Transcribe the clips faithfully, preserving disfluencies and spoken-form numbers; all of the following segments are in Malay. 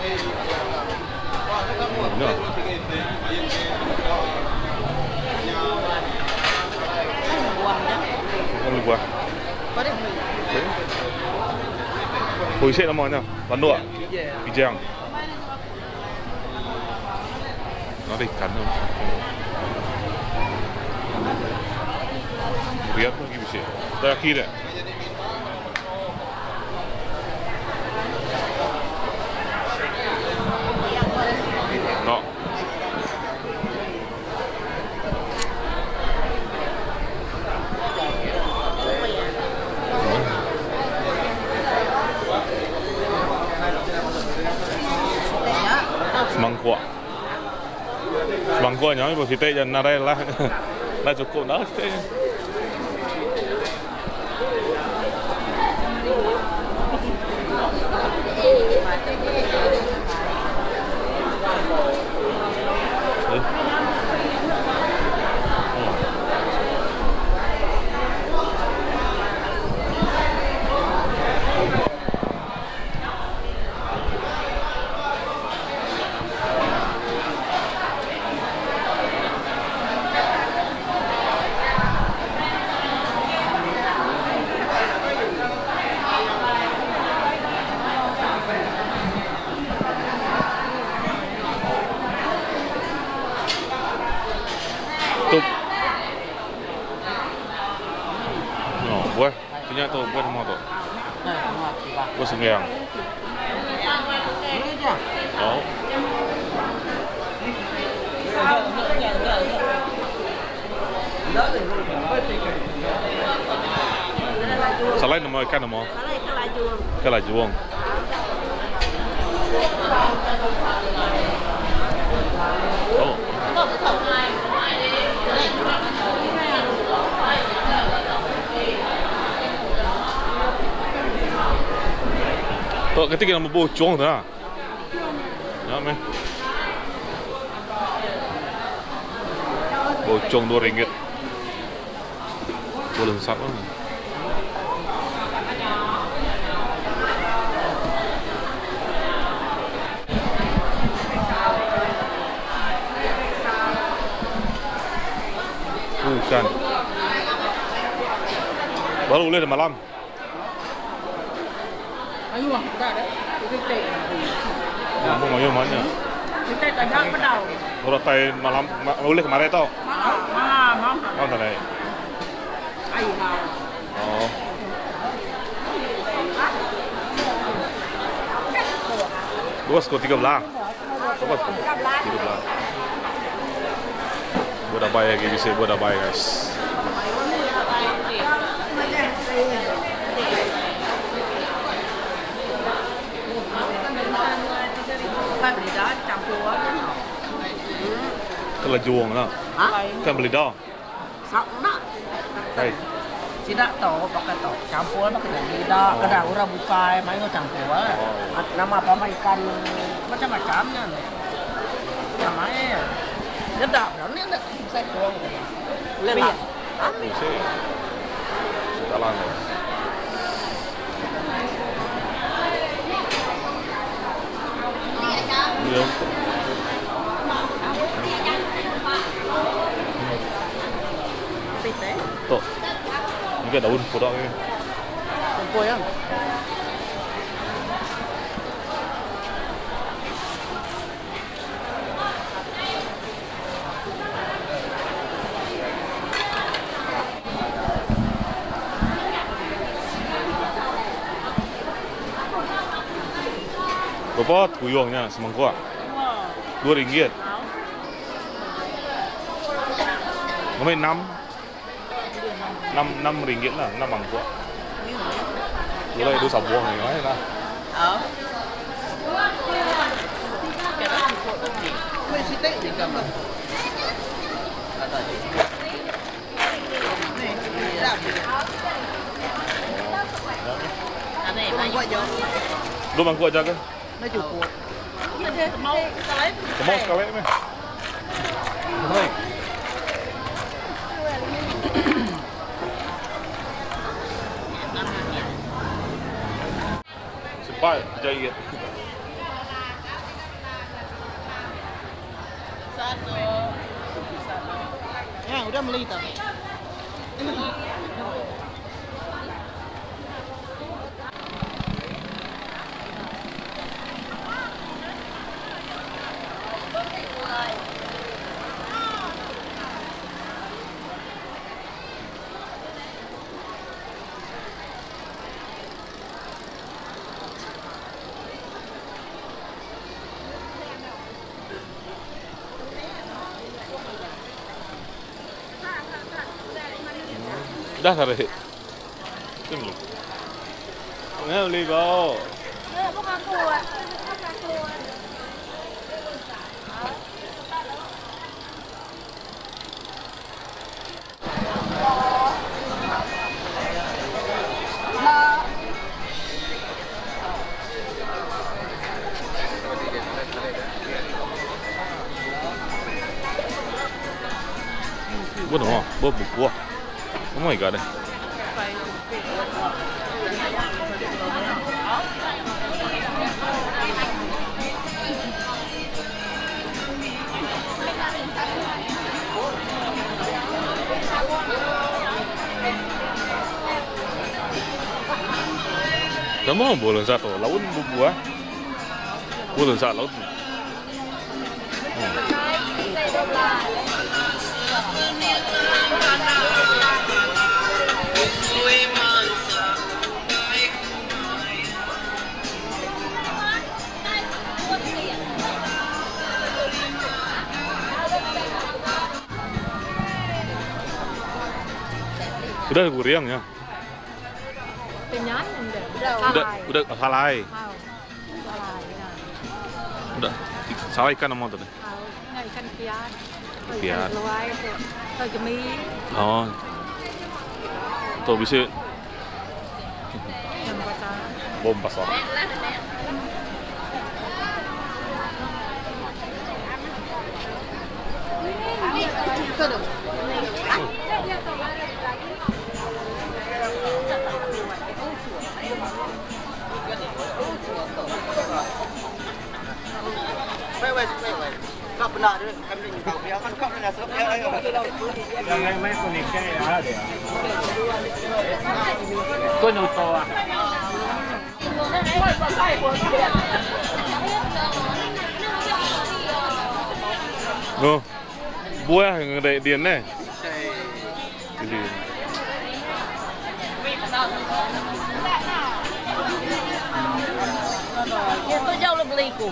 No. Không buah. Hồi sẽ làm nha, bán đồ ạ. Kijang. Nó đi cắn không? Lihat lagi bisa. Dayak ini. No. Semangkuk. Semangkuk nya ibu site jangan narai lah. Lah cukup dah site. Tup. No, buah. Punya tu buah semua tu. Buah sembiang. Oh. Salai nama ikan nama. Salai kelajuang. Kelajuang. Oh. Tuh ketika nama bocong tu lah. Ya meh. Bocong dua ringgit. Boleh sat lah. Bukan. Baru boleh malam. Ayo, dah dah. Itu teh. Kamu mau mana? Kita tajam pedau. Kalau tay malam boleh kemarin tau? Malam, malam. Oh, tak ada. Ayo. Oh. Dua skor tiga belas. Dua skor tiga belas. Buat apa ya guys? Bisa buat apa guys? Kan beli dah campur. Kelajuang lah. Kan beli dah. Sak nak. Hai. Tidak tahu pakai tahu campur pakai beli dah. Kadang orang buka main campur. Nama apa ikan macam-macamnya. Namanya. Sedap, ini ada saya tuang. Lihat. Ambil. Jalan. Iya. Tuh. Ini ada daun pudak ni. Campur ya. Berapa kuyongnya semangkuk? Dua ringgit. Namanya enam, enam enam ringgit lah, enam mangkuk. Dulu itu sabuang ni, mana lah? Oh. Kita ikut ni. Mesti tak juga mah. Ada ni. Ni, dah. Ane, mangkuk je. Dua mangkuk aja ke? Nó cukup. Mau sekali. Mau sekali ni. Baik. Sepai jahit. Ya, udah beli itu. Dah tarik. Tunggu. Nggak beli kau. Bukan kuat. Buat apa? Buat buku. Oh my god. Kamu boleh satu laut buah, boleh satu laut. Udah guriang ya. Penyan udah. Udah, udah salai. Udah, salai ikan apa tuh? Ikan piat. Piat. Luai tuh. Tergemi. Oh. Tuh bisa. Bom pasar. Kau pernah ada kambing kau dia kan kau pernah serap dia. Yang mai kuning kayak ada ya. Kau nyoto ah. Oh, buah yang ada dia nih. Jadi. Ya tu jauh lebih beliku.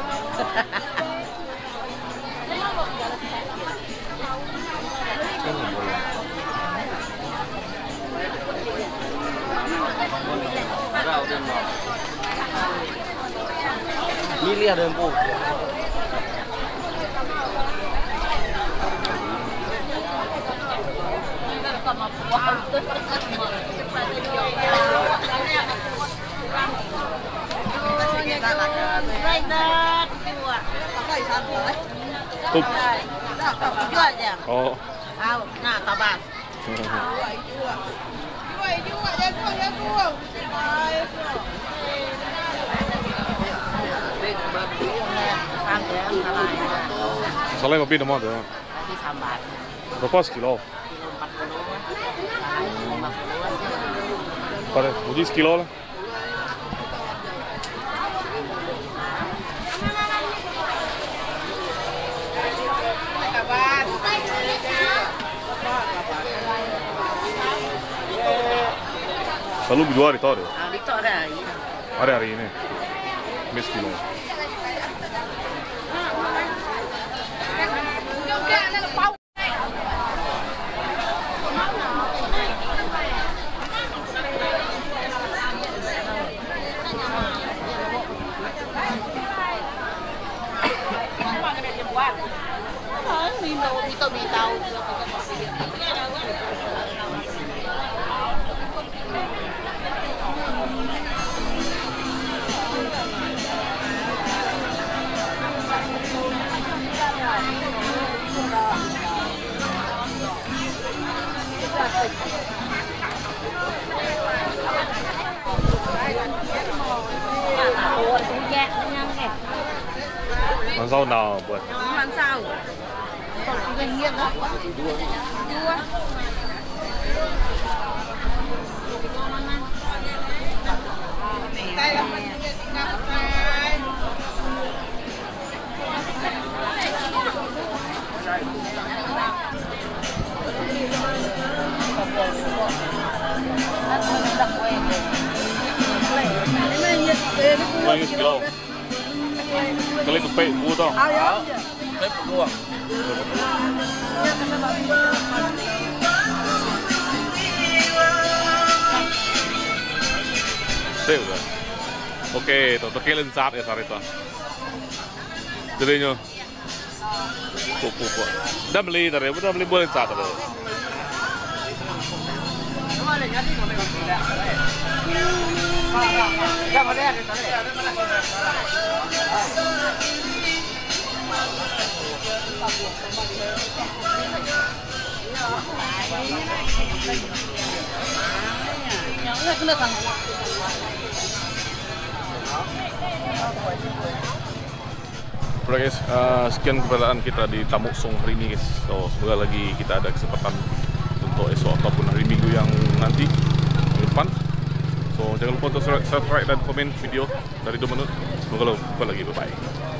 Milih ada yang pun. Oops. Jual aja. Oh. Ah, nah tabas. Salai kopi nama tu. Kopi sambar. Berapa sekilo? Kilo empat puluh. Salai lima puluh. Pada, uji sekilo lah. Selalu berjual di tol ya? Ah, di tol ada hari. Hari hari ini, mis kilo. Lần sau nào buat? Lần sau. ringgit lah. Dua. Quay cái kilo. Cái lấy cục bệ mua to. Lấy một đua. Thế rồi. Ok, tôi tôi kêu lên sát ya sarita. Jadi nyo. Kok kok. Dah beli tadi, dah beli boleh sát tadi. Oke guys, uh, sekian keberadaan kita di Tamuk Song hari ini guys. So semoga lagi kita ada kesempatan untuk esok ataupun hari Minggu yang nanti minggu depan. So jangan lupa untuk subscribe dan komen video dari dua menit. Semoga lupa lagi, bye bye.